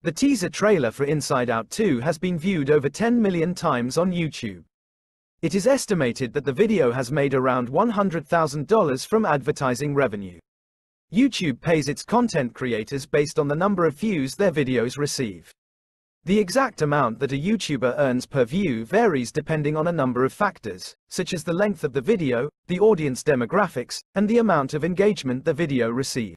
The teaser trailer for Inside Out 2 has been viewed over 10 million times on YouTube. It is estimated that the video has made around $100,000 from advertising revenue. YouTube pays its content creators based on the number of views their videos receive. The exact amount that a YouTuber earns per view varies depending on a number of factors, such as the length of the video, the audience demographics, and the amount of engagement the video receives.